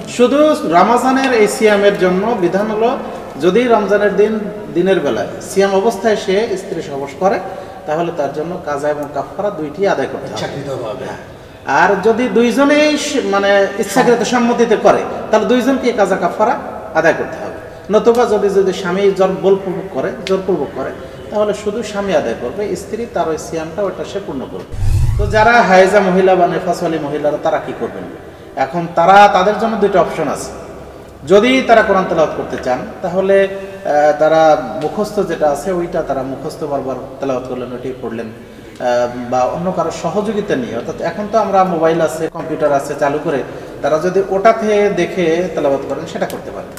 শুধু রমজানের এই সিয়ামের জন্য বিধান হলো, যদি রমজানের দিনের বেলায় সিয়াম অবস্থায় সে স্ত্রী সহবাস করে তাহলে তার জন্য কাজা এবং কাফারা দুইটি আদায় করতে হবে। আর যদি দুইজনেই মানে ইচ্ছাকৃত সম্মতিতে করে তাহলে দুইজনকে কাজা কাফারা আদায় করতে হবে। নতুবা যদি স্বামী জোরপূর্বক করে তাহলে শুধু স্বামী আদায় করবে, স্ত্রী তার ওই সিয়ামটা ওটা সে পূর্ণ করবে। তো যারা হায়েজা মহিলা বা নেফাসওয়ালি মহিলারা তারা কি করবেন? এখন তাদের জন্য দুইটা অপশন আছে। যদি তারা কোরআন তেলাওয়াত করতে চান তাহলে তারা মুখস্থ যেটা আছে ওইটা তারা মুখস্থ বারবার তেলাওয়াত করলেন, ওইটাই পড়লেন, বা অন্য কারো সহযোগিতা নিয়ে, অর্থাৎ এখন তো আমরা মোবাইল আছে, কম্পিউটার আছে, চালু করে তারা যদি ওটাতে দেখে তেলাওয়াত করেন সেটা করতে পারেন।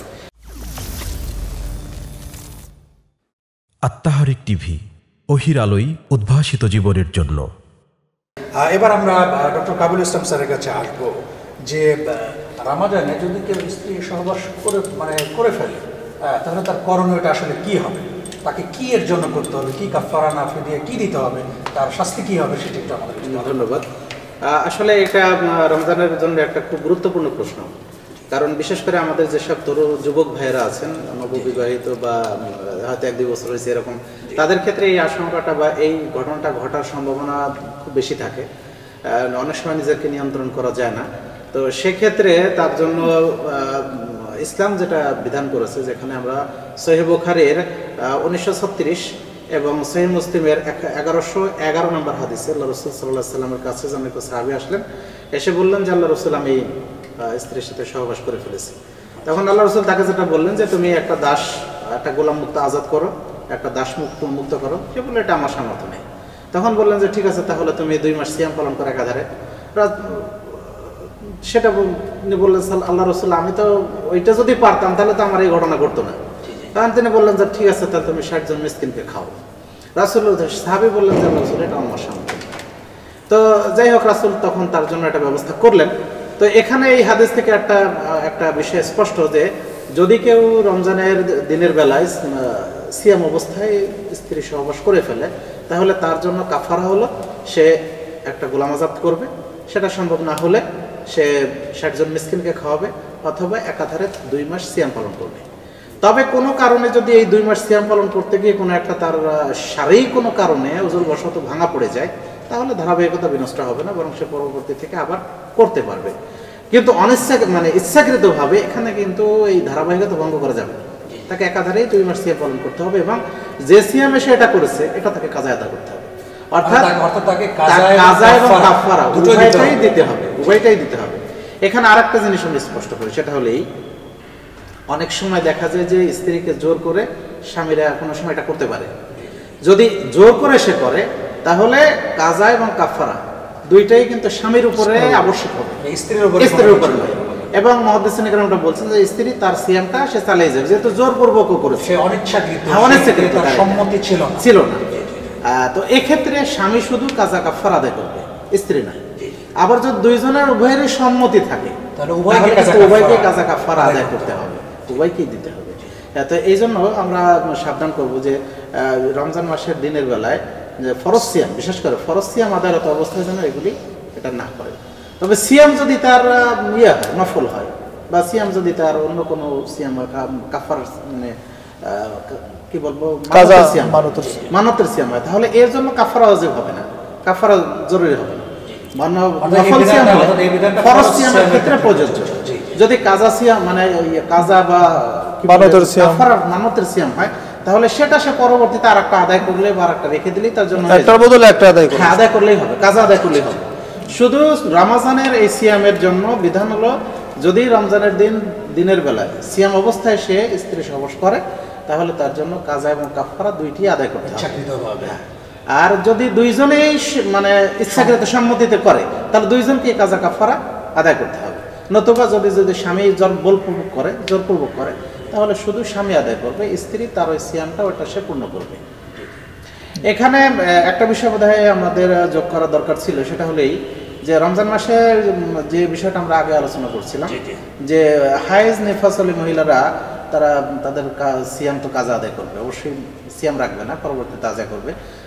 আত্মাহারিক টিভি, ওহির আলোয় উদ্ভাসিত জীবনের জন্য। এবার আমরা ডক্টর কাবুল ইসলাম স্যারের কাছে আসবো যে রমাদানে যদি কেউ স্ত্রী সহবাস করে ফেলে তাহলে তার করণীয়টা আসলে কি হবে, তাকে কি এর জন্য করতে হবে, কি কাফারা না ফিরিয়ে কি দিতে হবে, তার শাস্তি কি হবে সেটা একটু আমাদের। ধন্যবাদ। আসলে এটা রমজানের জন্য একটা খুব গুরুত্বপূর্ণ প্রশ্ন, কারণ বিশেষ করে আমাদের যেসব তরুণ যুবক ভাইয়েরা আছেন, নববিবাহিত বা হয়তো 1-2 বছর হয়েছে এরকম, তাদের ক্ষেত্রে এই আশঙ্কাটা বা এই ঘটনাটা ঘটার সম্ভাবনা খুব বেশি থাকে। অনেক সময় নিজেকে নিয়ন্ত্রণ করা যায় না। তো সেক্ষেত্রে তার জন্য ইসলাম যেটা বিধান করেছে, যেখানে আমরা সহিহ বুখারীর 1936 এবং সহিহ মুসলিমের 1111 নম্বর হাদিসে আল্লাহ রাসূল সাল্লাল্লাহু আলাইহি ওয়াসাল্লামের কাছে যখন এক সাহাবী আসলেন, এসে বললেন যে আল্লাহ রাসূল আমি স্ত্রীর সাথে সহবাস করে ফেলেছি। তখন আল্লাহ রাসূল তাকে যেটা বললেন যে তুমি একটা গোলাম মুক্ত আজাদ করো, একটা দাস মুক্ত করো। সে বললো এটা আমার সামর্থ্য নেই। তখন বললেন যে ঠিক আছে, তাহলে তুমি 2 মাস সিয়াম পালন করো একাধারে। সেটা বললেন আল্লাহ রাসূল আমি তো ওইটা যদি পারতাম তাহলে তো আমার এই ঘটনা ঘটতো না। তখন তিনি বললেন যে ঠিক আছে, তাহলে তুমি 60 জন মিসকিনকে খাও। সাহাবী বললেন যে আল্লাহ রাসূল এটা আমার সামর্থ্য নেই। তো যাই হোক, রাসূল তখন তার জন্য একটা ব্যবস্থা করলেন। তো এখানে এই হাদিস থেকে একটা বিষয় স্পষ্ট যে যদি কেউ রমজানের দিনের বেলায় সিয়াম অবস্থায় স্ত্রী সহবাস করে ফেলে তাহলে তার জন্য কাফারা হলো সে একটা গোলাম আজাদ করবে, সেটা সম্ভব না হলে সে 60 জন মিসকিনকে খাওয়াবে অথবা একাধারে 2 মাস সিয়াম পালন করবে। তবে কোনো কারণে যদি এই 2 মাস সিয়াম পালন করতে গিয়ে কোনো একটা তার শারীরিক কোনো কারণে ওজরবশত ভাঙা পড়ে যায় তাহলে ধারাবাহিকতা বিনষ্ট হবে না, বরং সে পরবর্তী থেকে আবার করতে পারবে। কিন্তু ইচ্ছাকৃতভাবে এখানে কিন্তু এই ধারাবাহিকতা ভঙ্গ করা যাবে না, তাকে একাধারেই 2 মাস সিয়াম পালন করতে হবে এবং যে সিয়ামে সে এটা করেছে এটা তাকে কাজা আদা করতে হবে। অর্থাৎ তাকে কাজা এবং কাফারা উভয়টাই দিতে হবে। এখানে আরেকটা জিনিস আমি স্পষ্ট করি, সেটা হলেই অনেক সময় দেখা যায় যে স্ত্রীকে জোর করে স্বামীরা কোনো সময় এটা করতে পারে। যদি জোর করে সে করে তাহলে কাজা এবং কাফারা দুইটাই কিন্তু স্বামীর উপরে আবশ্যক হবে, স্ত্রীর উপরে নয়। এবং মুহাদ্দিসিন কেরামরা বলছেন যে স্ত্রী তার সিয়ামটা সে চালিয়ে যাবে, যেহেতু জোরপূর্বক করেছে, সে অনিচ্ছাকৃত সম্মতি ছিল না। তো এক্ষেত্রে স্বামী শুধু কাজা কাফারা আদায় করবে, স্ত্রী নয়। আবার যদি দুইজনের উভয়েরই সম্মতি থাকে তাহলে উভয়কে কাজা কাফারা আদায় করতে হবে, উভয়কেই দিতে হবে। তো এই জন্য আমরা সাবধান করব যে রমজান মাসের দিনের বেলায় যে ফরজ সিয়াম, বিশেষ করে ফরজ সিয়াম আদায়রত অবস্থায় যেন এটা না করে। তবে সিয়াম যদি তার নফল হয় বা সিয়াম যদি তার অন্য কোনো সিয়াম কাফার কি বলবো মানতের সিয়াম হয় তাহলে এর জন্য কাফারা ওয়াজিব হবে না, কাফারা জরুরি হবে না। নফল সিয়াম ফরজ সিয়ামের ক্ষেত্রে প্রযোজ্য। যদি কাজা সিয়াম কাজা বা মানতের সিয়াম হয় তাহলে সেটা সে পরবর্তীতে আরেকটা আদায় করলে বা আরেকটা রেখে দিলেই তার জন্য একটার বদলে একটা আদায় করলেই হবে, কাজা আদায় করলেই হবে। শুধু রমজানের এই সিয়ামের জন্য বিধান হলো, যদি রমজানের দিনের বেলায় সিয়াম অবস্থায় সে স্ত্রী সহবাস করে তাহলে তার জন্য কাজা এবং কাফারা দুইটি আদায় করতে হবে। আর যদি দুইজনেই ইচ্ছাকৃত সম্মতিতে করে তাহলে দুইজনকে কাজা কাফারা আদায় করতে হবে। নতুবা যদি স্বামী জোরপূর্বক করে তাহলে শুধু স্বামী আদায় করবে, স্ত্রী তার ওই সিয়ামটা ওটা সে পূর্ণ করবে। এখানে একটা বিষয় বোধহয় আমাদের যোগ করা দরকার ছিল, সেটা হলেই যে রমজান মাসে যে বিষয়টা আমরা আগে আলোচনা করছিলাম যে হায়েজ নেফাসলি মহিলারা তাদের সিয়াম তো কাজা আদায় করবে, অবশ্যই সিয়াম রাখবে না, পরবর্তীতে আদায় করবে।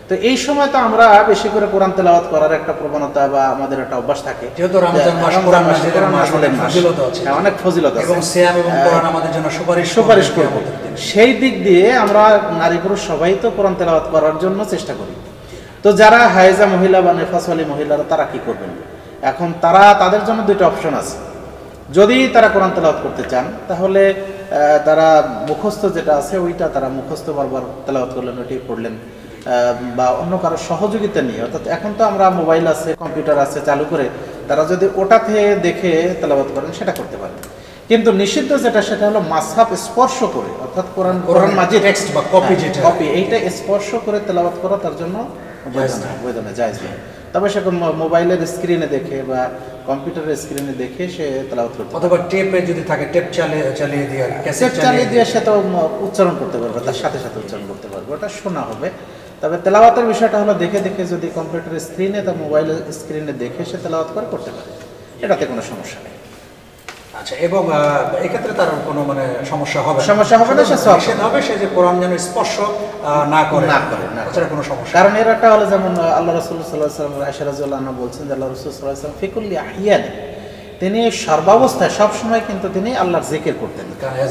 তো এই সময় তো আমরা বেশি করে কোরআন তেলাওয়াত করার একটা প্রবণতা বা আমাদের একটা অভ্যাস থাকে, যেহেতু রমজান মাস কোরআন নাযিলের মাস, ফজিলত আছে, অনেক ফজিলত আছে এবং সিয়াম এবং কোরআন আমাদের জন্য সুপারিশ করবে। সেই দিক দিয়ে আমরা নারী পুরুষ সবাই তো কোরআন তেলাওয়াত করার জন্য চেষ্টা করি। তো যারা হায়েজা মহিলা বা নেফাসওয়ালী মহিলারা তারা কি করবেন? এখন তাদের জন্য দুইটা অপশন আছে। যদি তারা কোরআন তেলাওয়াত করতে চান তাহলে তারা মুখস্থ যেটা আছে ওইটা তারা মুখস্থ বারবার তেলাওয়াত করলেন, ওইটাই পড়লেন, বা অন্য কারো সহযোগিতা নিয়ে। অর্থাৎ এখন তো আমরা মোবাইল আছে, কম্পিউটার আছে, চালু করে তারা যদি ওটাতে দেখে তেলাওয়াত করেন সেটা করতে পারেন। কিন্তু নিষিদ্ধ যেটা সেটা হলো মাসহাফ স্পর্শ করে, অর্থাৎ কোরআন মাজিদ টেক্সট বা কপি, যেটা কপি, এইটা স্পর্শ করে তেলাওয়াত করা তার জন্য বৈধ না, জায়েজ নয়। তবে সে মোবাইলের স্ক্রিনে দেখে বা কম্পিউটারের স্ক্রিনে দেখে সে তেলাওয়াত করতে পারে, অথবা টেপে যদি থাকে টেপ চালিয়ে দিয়ে, ক্যাসেট চালিয়ে দিয়ে সে তো উচ্চারণ করতে পারবে, তার সাথে সাথে উচ্চারণ করতে পারবে, ওটা শোনা হবে। তবে তেলাওয়াতের বিষয়টা হলো দেখে দেখে যদি কম্পিউটারের স্ক্রিনে বা মোবাইলের স্ক্রিনে দেখে সে তেলাওয়াত করে করতে পারে, এটাতে কোনো সমস্যা নেই। আচ্ছা, এবং এক্ষেত্রে তার কোনো মানে সমস্যা হবে না, সে সওয়াব হবে সে যে কোরআন যেন স্পর্শ না করে, তাছাড়া কোনো সমস্যা। কারণ এর একটা হলো যেমন আল্লাহ রাসূল সাল্লাল্লাহু আলাইহি ওয়াসাল্লাম আয়েশা রাদিয়াল্লাহু আনহা বলছেন যে আল্লাহ রাসূল সাল্লাল্লাহু আলাইহি ওয়াসাল্লাম ফিকুল্লি আহিয়ানি, তিনি সর্বাবস্থায় সবসময় কিন্তু তিনি আল্লাহর জিকির করতেন,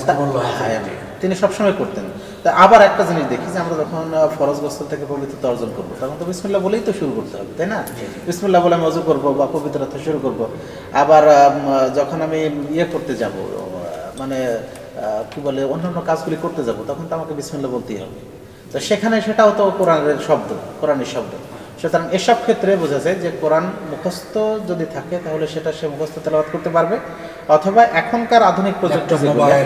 তিনি সবসময় করতেন। তা আবার একটা জিনিস দেখি যে আমরা যখন ফরজ গোসল থেকে পবিত্রতা অর্জন করবো তখন তো বিসমিল্লাহ বলেই তো শুরু করতে হবে, তাই না? বিসমিল্লাহ বলে আমি ওযু করবো বা পবিত্রতা শুরু করব। আবার যখন আমি করতে যাব, মানে কি বলে অন্যান্য কাজগুলি করতে যাব, তখন তো আমাকে বিসমিল্লাহ বলতেই হবে। তো সেখানে সেটাও তো কোরআনের শব্দ। সুতরাং এসব ক্ষেত্রে বোঝা যায় যে কোরআন মুখস্থ যদি থাকে তাহলে সেটা সে মুখস্থ তেলাওয়াত করতে পারবে, অথবা এখনকার আধুনিক প্রযুক্তি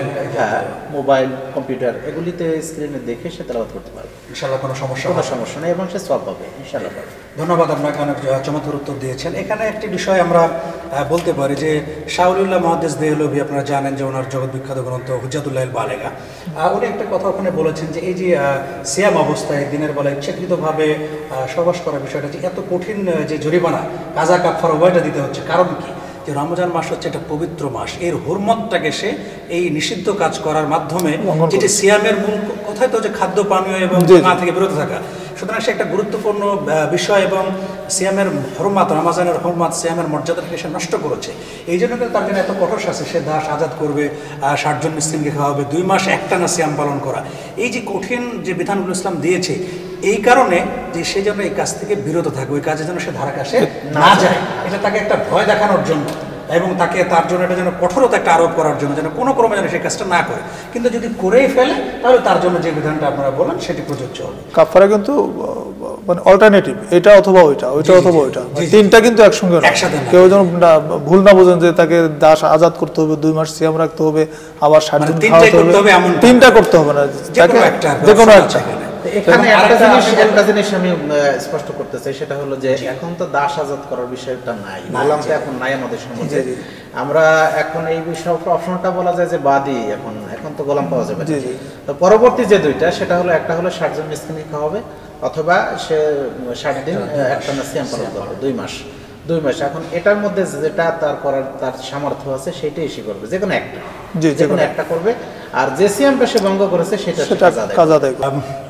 মোবাইল কম্পিউটার এগুলিতে স্ক্রিনে দেখে সে তেলাওয়াত করতে পারবে, ইনশাআল্লাহ কোনো সমস্যা নেই, এবং সে সওয়াব পাবে ইনশাআল্লাহ। ধন্যবাদ, আপনাকে অনেক চমৎকার উত্তর দিয়েছেন। এখানে একটি বিষয় আমরা বলতে পারি যে শাউলুল্লাহ মুহাদ্দিস দেহলভী, আপনারা জানেন যে ওনার জগৎ বিখ্যাত গ্রন্থ হুজ্জাতুল্লাহিল বালেগা, উনি একটা কথা ওখানে বলেছেন যে এই যে সিয়াম অবস্থায় দিনের বেলা ইচ্ছাকৃতভাবে সহবাস করার বিষয়টা যে এত কঠিন, যে জরিমানা কাজা কাফারা উভয়টা দিতে হচ্ছে, কারণ কি? যে রমজান মাস হচ্ছে একটা পবিত্র মাস, এর হুরমতটাকে সে এই নিষিদ্ধ কাজ করার মাধ্যমে, যেটি সিয়ামের মূল কথাই তো যে খাদ্য পানীয় এবং না থেকে বিরত থাকা, সুতরাং সে একটা গুরুত্বপূর্ণ বিষয়, এবং সিয়ামের হরমাত, রমজানের হরমাত, সিয়ামের মর্যাদাটাকে সে নষ্ট করেছে। এই জন্য কিন্তু তার জন্য এত কঠোর শাস্তি, সে দাস আজাদ করবে, 60 জন মিসকিনকে খাওয়াবে, 2 মাস একটানা সিয়াম পালন করা, এই যে কঠিন যে বিধানগুলো ইসলাম দিয়েছে, এই কারণে যে সে যেন এই কাজ থেকে বিরত থাকে, ওই কাজে যেন সে ধারা কাছে না যায়, এটা তাকে একটা ভয় দেখানোর জন্য, এবং তাকে তার জন্য এটা যেন কঠোরতা একটা আরোপ করার জন্য, যেন কোনো ক্রমে যেন সেই কাজটা না করে। কিন্তু যদি করেই ফেলে তাহলে তার জন্য যে বিধানটা আপনারা বললেন সেটি প্রযোজ্য হবে। কাফারা কিন্তু মানে অল্টারনেটিভ, এটা অথবা ওইটা অথবা ওইটা, তিনটা কিন্তু একসঙ্গে একসাথে। কেউ যেন ভুল না বোঝেন যে তাকে দাস আজাদ করতে হবে, 2 মাস সিয়াম রাখতে হবে, আবার 60 দিন খাওয়াতে হবে, তিনটা করতে হবে না, যে কোনো একটা। এখানে একটা জিনিস আমি স্পষ্ট করতে চাই, সেটা হলো যে এখন তো দাস আজাদ করার বিষয়টা নাই, গোলাম তো এখন নাই আমাদের সমাজে। আমরা এখন এই বিষয় অপশনটা বলা যায় যে বাদী, এখন তো গোলাম পাওয়া যাবে। তো পরবর্তী যে দুইটা, সেটা হলো একটা হলো 60 জন মিসকিনকে খাওয়াবে, অথবা সে 60 দিন একটানা সিয়াম পালন করবে 2 মাস। এখন এটার মধ্যে যেটা তার সামর্থ্য আছে সেটাই সে করবে, যে কোনো একটা করবে। আর যে সিয়ামটা সে ভঙ্গ করেছে সেটা কাজা দেয়।